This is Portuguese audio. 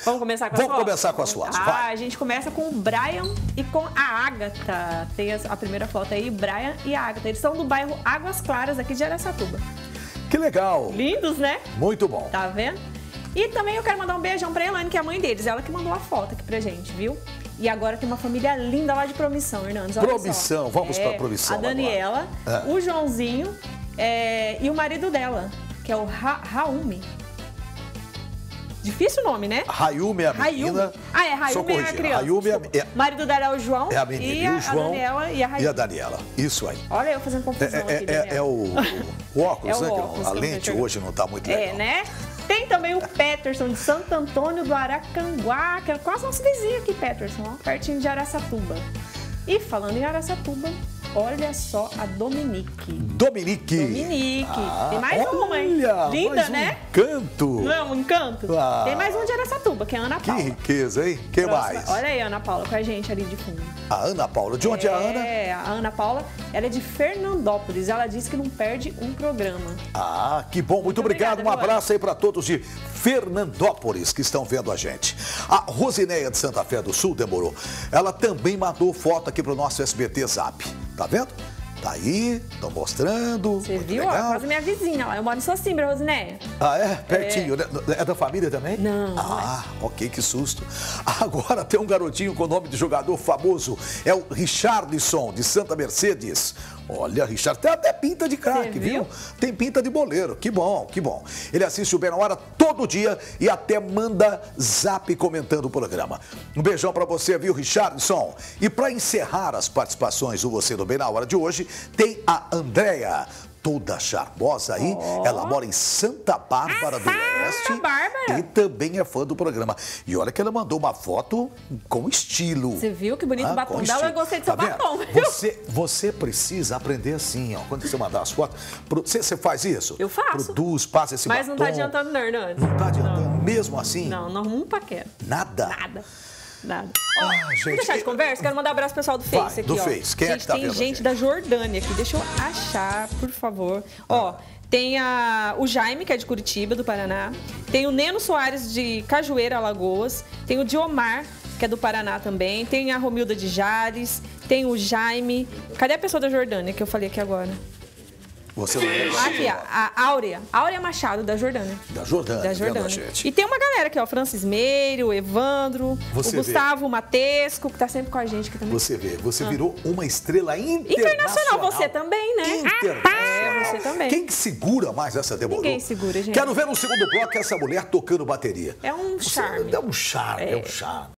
Vamos começar com as fotos? Vamos começar com as fotos, vai. A gente começa com o Brian e com a Agatha. Tem a primeira foto aí, Brian e a Agatha. Eles são do bairro Águas Claras, aqui de Araçatuba. Que legal. Lindos, né? Muito bom. Tá vendo? E também eu quero mandar um beijão pra Elaine, que é a mãe deles. Ela que mandou a foto aqui pra gente, viu? E agora tem uma família linda lá de Promissão, Hernandes. Olha Promissão, só. vamos pra Promissão A Daniela, o Joãozinho e o marido dela, que é o Raumi. Difícil o nome, né? Rayumi é a menina. Ah, é, Rayumi é a criança. Rayumi O marido dela é o João. É a menina. E o João. A Daniela e a Rayumi. E a Daniela. Isso aí. Olha eu fazendo confusão aqui, É o óculos, né? óculos, A lente hoje não tá muito legal. É, né? Tem também o Peterson de Santo Antônio do Aracanguá, que é quase nosso vizinho aqui, Peterson, ó, pertinho de Araçatuba. E falando em Araçatuba, olha só a Dominique. Dominique. Tem mais uma, hein? Linda, mais né? Encanto. Não é um encanto? Tem mais um de Araçatuba, que é a Ana Paula. Que riqueza, hein? Quem mais? Olha aí a Ana Paula com a gente ali de fundo. A Ana Paula. De onde é a Ana? É, a Ana Paula, ela é de Fernandópolis. Ela disse que não perde um programa. Ah, que bom. Muito obrigado. Um abraço aí para todos de Fernandópolis que estão vendo a gente. A Rosineia de Santa Fé do Sul, demorou. Ela também mandou foto aqui para o nosso SBT Zap. Tá vendo? Tá aí, tô mostrando. Você viu? Legal. Ó, quase minha vizinha lá. Eu moro em Socimbra, Rosineia. Ah, é? Pertinho. É da família também? Não. Ah, ok, que susto. Agora tem um garotinho com o nome de jogador famoso. É o Richardson, de Santa Mercedes. Olha, Richard, tem até pinta de craque, viu? Tem pinta de boleiro. Que bom, que bom. Ele assiste o Bem na Hora todo dia e até manda zap comentando o programa. Um beijão pra você, viu, Richardson? E pra encerrar as participações do Você do Bem na Hora de hoje, tem a Andréia. Toda charmosa aí, ela mora em Santa Bárbara do Oeste e também é fã do programa. E olha que ela mandou uma foto com estilo. Você viu que bonito o batom dela? Eu gostei do seu batom. Você precisa aprender assim, ó. Quando você mandar as fotos, você faz isso? Eu faço. Produz, passa esse batom. Mas não tá adiantando, não, Hernandes. Não tá adiantando mesmo assim? Não, não paquera. Nada? Nada. Gente, vamos deixar de conversa? Quero mandar um abraço pro pessoal do Face aqui, do ó. Face. Quem é que tá vendo? Tem gente da Jordânia aqui. Deixa eu achar, por favor. Ó, tem o Jaime, que é de Curitiba, do Paraná. Tem o Neno Soares, de Cajueira, Alagoas. Tem o Diomar, que é do Paraná também. Tem a Romilda de Jales. Tem o Jaime. Cadê a pessoa da Jordânia que eu falei aqui agora? Você não é? Aqui, a Áurea. Áurea Machado, da Jordânia. Da Jordânia. Da Jordânia. E tem uma galera aqui, ó. Francis Meiro, o Evandro, o Gustavo, o Matesco, que tá sempre com a gente aqui também. Você vê, você virou uma estrela internacional. Você também, né? Internacional. Você também. Quem que segura mais essa demorou? Ninguém segura, gente. Quero ver no segundo bloco essa mulher tocando bateria. É um charme. É um charme, é um charme.